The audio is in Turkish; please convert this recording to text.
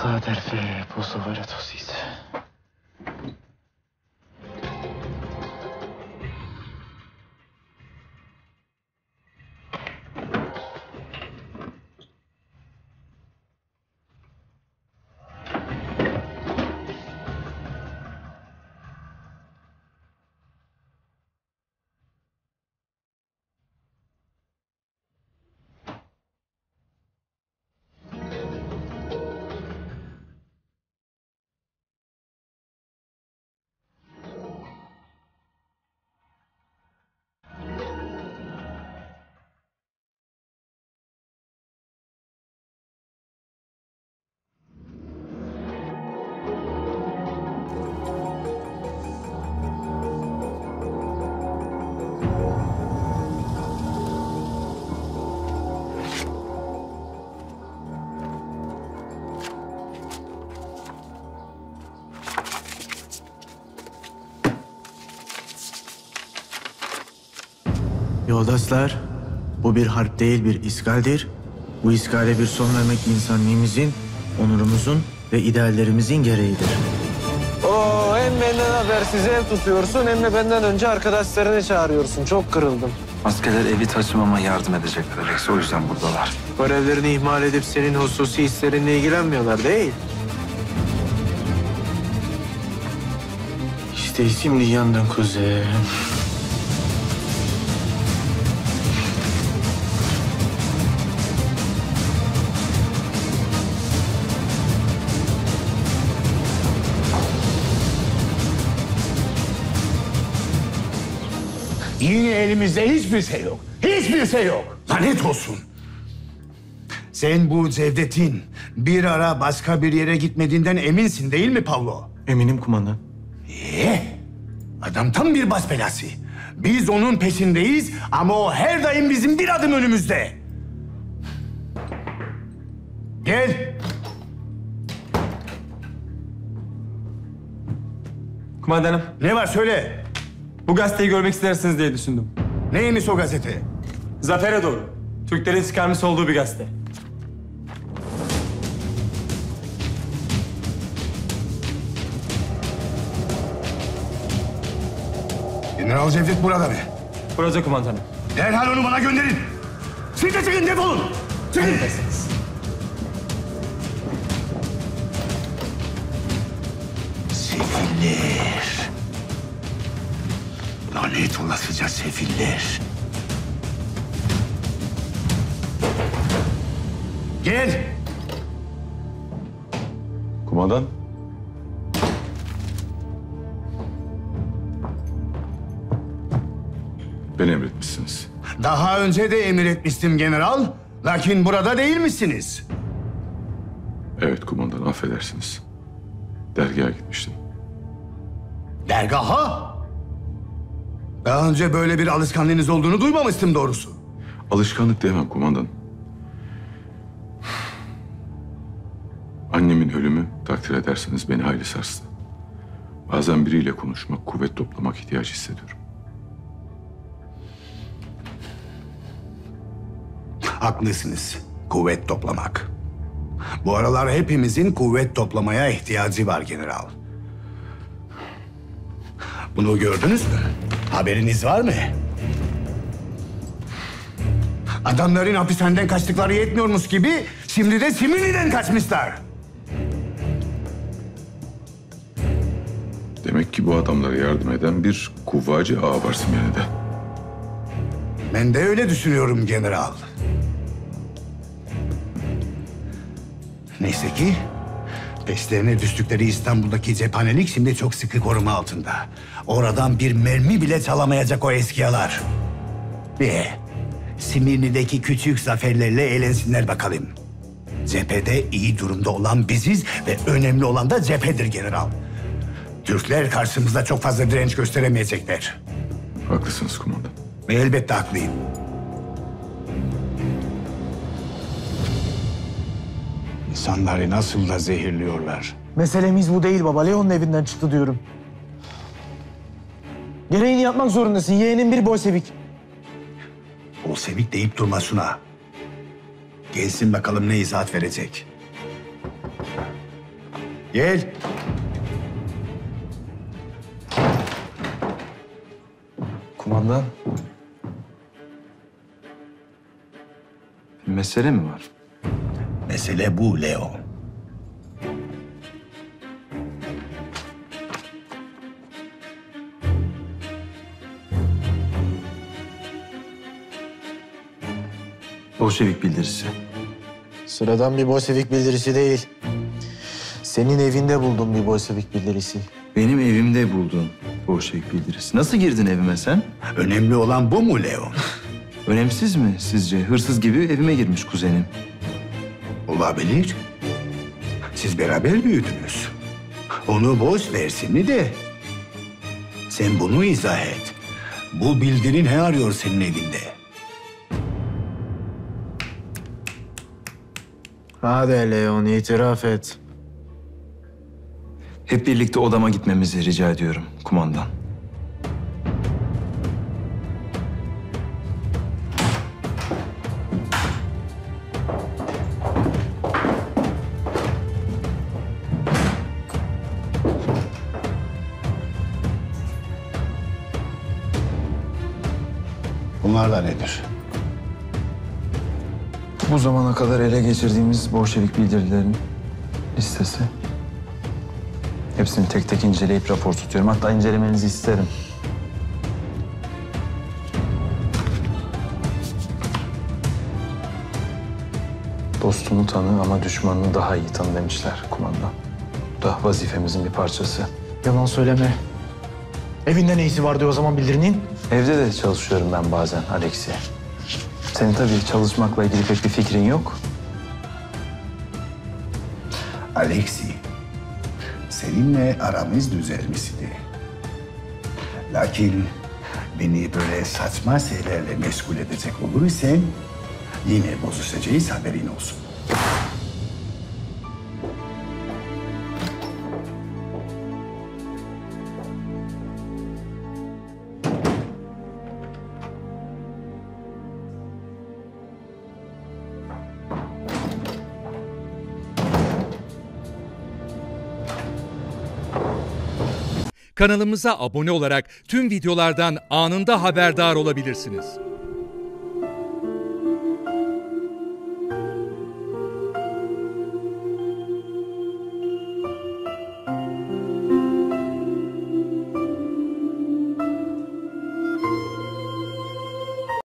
Philadelphia, Posoveratos. Yoldaşlar, bu bir harp değil bir işgaldir. Bu işgale bir son vermek insanlığımızın, onurumuzun ve ideallerimizin gereğidir. Oo, hem benden habersiz ev tutuyorsun hem de benden önce arkadaşlarını çağırıyorsun. Çok kırıldım. Askerler evi taşımama yardım edecekler Alex. O yüzden buradalar. Görevlerini ihmal edip senin hususi hislerinle ilgilenmiyorlar değil. İşte şimdi yandın kuzen. Yine elimizde hiçbir şey yok. Hiçbir şey yok. Lanet olsun. Sen bu Cevdet'in bir ara başka bir yere gitmediğinden eminsin değil mi Pavlo? Eminim kumandan. Adam tam bir bas belası. Biz onun peşindeyiz ama o her daim bizim bir adım önümüzde. Gel. Kumandanım, Ne var söyle. bu gazeteyi görmek istersiniz diye düşündüm. Neymiş o gazete? Zafer'e doğru. Türklerin çıkarmış olduğu bir gazete. General Cevdet burada mı? Burada kumandanım. Derhal onu bana gönderin. Siz de çıkın, defolun. Çıkın. Sefiller. Lanet olasıca sefiller. Gel. Kumandan. Beni emretmişsiniz. Daha önce de emir etmiştim general. Lakin burada değil misiniz? Evet kumandan, affedersiniz. Dergaha gitmiştim. Dergaha? Daha önce böyle bir alışkanlığınız olduğunu duymamıştım doğrusu. Alışkanlık diyemem kumandan. Annemin ölümü, takdir ederseniz, beni hayli sarstı. Bazen biriyle konuşmak, kuvvet toplamak ihtiyacı hissediyorum. Haklısınız. Kuvvet toplamak. Bu aralar hepimizin kuvvet toplamaya ihtiyacı var general. Bunu gördünüz mü? Haberiniz var mı? Adamların hapishaneden kaçtıkları yetmiyormuş gibi şimdi de Simini'den kaçmışlar. Demek ki bu adamlara yardım eden bir kuvvacı ağa var Simyani'de. Ben de öyle düşünüyorum general. Neyse ki peşlerine düştükleri İstanbul'daki cephanelik şimdi çok sıkı koruma altında. Oradan bir mermi bile çalamayacak o eskiyalar. Simirni'deki küçük zaferlerle eğlensinler bakalım. Cephede iyi durumda olan biziz ve önemli olan da cephedir general. Türkler karşımızda çok fazla direnç gösteremeyecekler. Haklısınız kumandan. Ve elbette haklıyım. İnsanları nasıl da zehirliyorlar. Meselemiz bu değil baba. Leon'un evinden çıktı diyorum. Gereğini yapmak zorundasın. Yeğenin bir Bolşevik. Bolşevik deyip durma Suna. Gelsin bakalım ne izahat verecek. Gel. Kumandan. Bir mesele mi var? Mesele bu Leo. Bolşevik bildirisi. Sıradan bir Bolşevik bildirisi değil. Senin evinde buldum bir Bolşevik bildirisi. Benim evimde buldun Bolşevik bildirisi. Nasıl girdin evime sen? Önemli olan bu mu Leo? Önemsiz mi sizce? Hırsız gibi evime girmiş kuzenim. Olabilir. Siz beraber büyüdünüz. Onu boş versin de. Sen bunu izah et. Bu bildirin ne arıyor senin evinde? Hadi Leon, itiraf et. Hep birlikte odama gitmemizi rica ediyorum kumandan. Bunlar da nedir? Bu zamana kadar ele geçirdiğimiz Bolşevik bildirilerin listesi. Hepsini tek tek inceleyip rapor tutuyorum. Hatta incelemenizi isterim. Dostunu tanı ama düşmanını daha iyi tanı demişler kumandan. Bu da vazifemizin bir parçası. Yalan söyleme. Evinde ne işi vardı o zaman bildirinin? Evde de çalışıyorum ben bazen Alexi. Senin tabii çalışmakla ilgili pek bir fikrin yok. Alexi, seninle aramız düzelmişti. Lakin beni böyle saçma şeylerle meşgul edecek olursan yine bozuşacağız, haberin olsun. Kanalımıza abone olarak tüm videolardan anında haberdar olabilirsiniz.